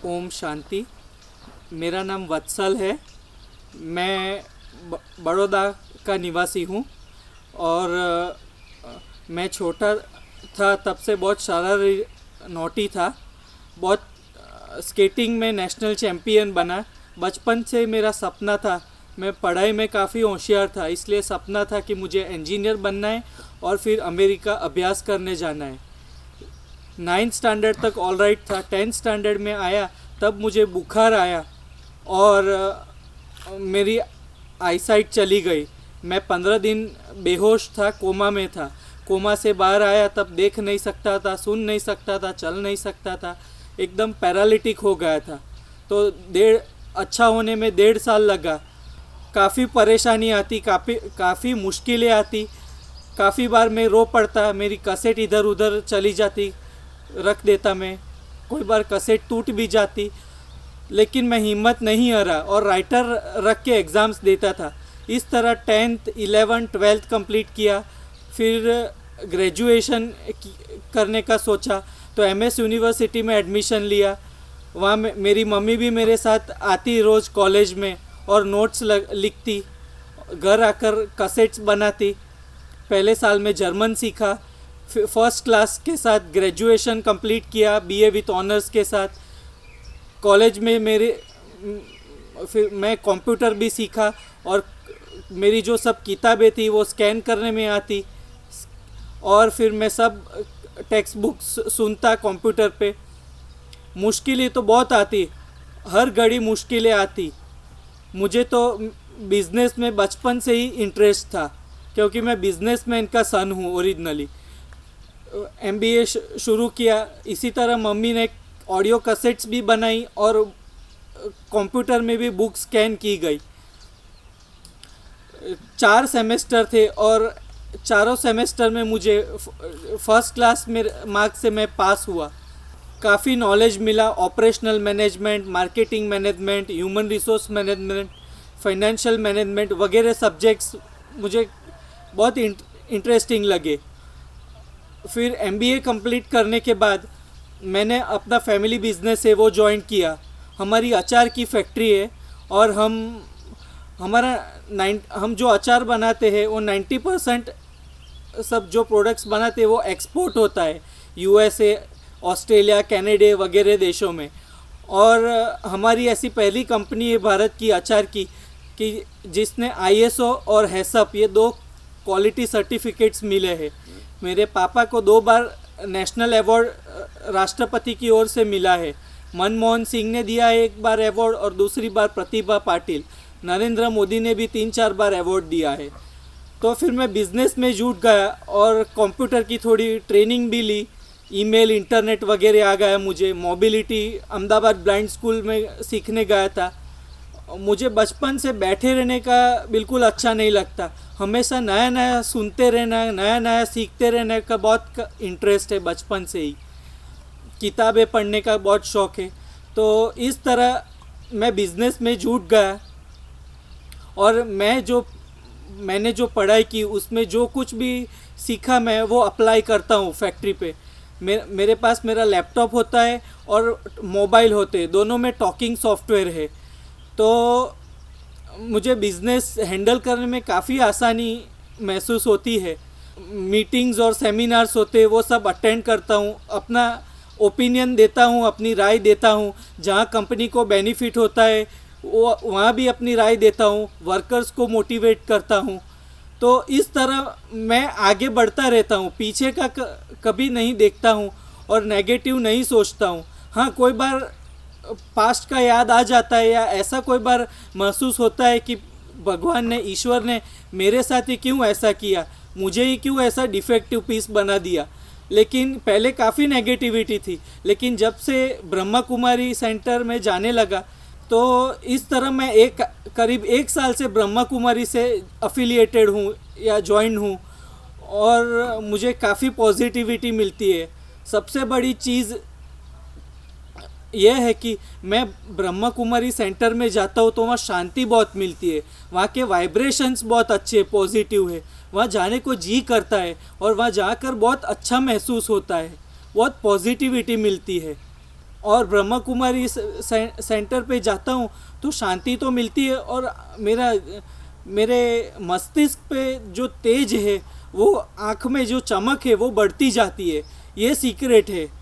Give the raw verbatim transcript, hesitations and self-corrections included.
ओम शांति। मेरा नाम वत्सल है। मैं बड़ौदा का निवासी हूँ और मैं छोटा था तब से बहुत शरारती नोटी था। बहुत स्केटिंग में नेशनल चैम्पियन बना। बचपन से मेरा सपना था, मैं पढ़ाई में काफ़ी होशियार था, इसलिए सपना था कि मुझे इंजीनियर बनना है और फिर अमेरिका अभ्यास करने जाना है। नाइन्थ स्टैंडर्ड तक ऑल राइट था। टेंथ स्टैंडर्ड में आया तब मुझे बुखार आया और मेरी आईसाइट चली गई। मैं पंद्रह दिन बेहोश था, कोमा में था। कोमा से बाहर आया तब देख नहीं सकता था, सुन नहीं सकता था, चल नहीं सकता था, एकदम पैरालिटिक हो गया था। तो डेढ़ अच्छा होने में डेढ़ साल लगा। काफ़ी परेशानी आती, काफ़ी काफ़ी मुश्किलें आती। काफ़ी बार मैं रो पड़ता, मेरी कैसेट इधर उधर चली जाती, रख देता मैं। कोई बार कैसेट टूट भी जाती, लेकिन मैं हिम्मत नहीं हारा और राइटर रख के एग्ज़ाम्स देता था। इस तरह टेंथ इलेवन ट्वेल्थ कंप्लीट किया। फिर ग्रेजुएशन करने का सोचा तो एम एस यूनिवर्सिटी में एडमिशन लिया। वहाँ मेरी मम्मी भी मेरे साथ आती रोज़ कॉलेज में और नोट्स लिखती, घर आकर कैसेट्स बनाती। पहले साल में जर्मन सीखा, फर्स्ट क्लास के साथ ग्रेजुएशन कंप्लीट किया, बीए विथ ऑनर्स के साथ। कॉलेज में मेरे फिर मैं कंप्यूटर भी सीखा और मेरी जो सब किताबें थी वो स्कैन करने में आती और फिर मैं सब टेक्स्ट बुक्स सुनता कंप्यूटर पे। मुश्किलें तो बहुत आती, हर घड़ी मुश्किलें आती। मुझे तो बिज़नेस में बचपन से ही इंटरेस्ट था क्योंकि मैं बिज़नेसमैन का सन हूँ ओरिजिनली। एम बी ए शुरू किया। इसी तरह मम्मी ने ऑडियो कैसेट्स भी बनाई और कंप्यूटर में भी बुक स्कैन की गई। चार सेमेस्टर थे और चारों सेमेस्टर में मुझे फर्स्ट क्लास में मार्क्स से मैं पास हुआ। काफ़ी नॉलेज मिला, operational management, marketing management, human resource management, financial management वगैरह सब्जेक्ट्स मुझे बहुत इंटरेस्टिंग लगे। फिर एम बी ए कंप्लीट करने के बाद मैंने अपना फैमिली बिजनेस है वो ज्वाइन किया। हमारी अचार की फैक्ट्री है और हम हमारा नाइन हम जो अचार बनाते हैं वो नाइन्टी परसेंट सब जो प्रोडक्ट्स बनाते हैं वो एक्सपोर्ट होता है U S A, Australia, Canada वगैरह देशों में। और हमारी ऐसी पहली कंपनी है भारत की अचार की कि जिसने आई एस ओ और हैसअप ये दो क्वालिटी सर्टिफिकेट्स मिले हैं। मेरे पापा को दो बार नेशनल अवार्ड राष्ट्रपति की ओर से मिला है। मनमोहन सिंह ने दिया है एक बार अवार्ड और दूसरी बार प्रतिभा पाटिल। नरेंद्र मोदी ने भी तीन चार बार अवार्ड दिया है। तो फिर मैं बिज़नेस में जुट गया और कंप्यूटर की थोड़ी ट्रेनिंग भी ली। ईमेल, इंटरनेट वगैरह आ गया मुझे। मोबिलिटी अहमदाबाद ब्लाइंड स्कूल में सीखने गया था। मुझे बचपन से बैठे रहने का बिल्कुल अच्छा नहीं लगता। हमेशा नया नया सुनते रहना, नया नया सीखते रहने का बहुत इंटरेस्ट है बचपन से ही। किताबें पढ़ने का बहुत शौक़ है। तो इस तरह मैं बिज़नेस में जुट गया और मैं जो मैंने जो पढ़ाई की उसमें जो कुछ भी सीखा मैं वो अप्लाई करता हूँ फैक्ट्री पे। मे, मेरे पास मेरा लैपटॉप होता है और मोबाइल होते हैं, दोनों में टॉकिंग सॉफ्टवेयर है। तो मुझे बिज़नेस हैंडल करने में काफ़ी आसानी महसूस होती है। मीटिंग्स और सेमिनार्स होते हैं वो सब अटेंड करता हूँ, अपना ओपिनियन देता हूँ, अपनी राय देता हूँ। जहाँ कंपनी को बेनिफिट होता है वो वहाँ भी अपनी राय देता हूँ, वर्कर्स को मोटिवेट करता हूँ। तो इस तरह मैं आगे बढ़ता रहता हूँ, पीछे का कभी नहीं देखता हूँ और नेगेटिव नहीं सोचता हूँ। हाँ, कोई बार पास्ट का याद आ जाता है या ऐसा कोई बार महसूस होता है कि भगवान ने, ईश्वर ने मेरे साथ ही क्यों ऐसा किया, मुझे ही क्यों ऐसा डिफेक्टिव पीस बना दिया। लेकिन पहले काफ़ी नेगेटिविटी थी, लेकिन जब से ब्रह्मा कुमारी सेंटर में जाने लगा तो इस तरह मैं एक करीब एक साल से ब्रह्मा कुमारी से अफिलिएटेड हूँ या ज्वाइन हूँ और मुझे काफ़ी पॉजिटिविटी मिलती है। सबसे बड़ी चीज़ यह है कि मैं ब्रह्मा कुमारी सेंटर में जाता हूँ तो वहाँ शांति बहुत मिलती है। वहाँ के वाइब्रेशंस बहुत अच्छे, पॉजिटिव है। वहाँ जाने को जी करता है और वहाँ जाकर बहुत अच्छा महसूस होता है, बहुत पॉजिटिविटी मिलती है। और ब्रह्मा कुमारी से, सेंटर पे जाता हूँ तो शांति तो मिलती है और मेरा मेरे मस्तिष्क पे जो तेज है, वो आँख में जो चमक है वो बढ़ती जाती है। ये सीक्रेट है।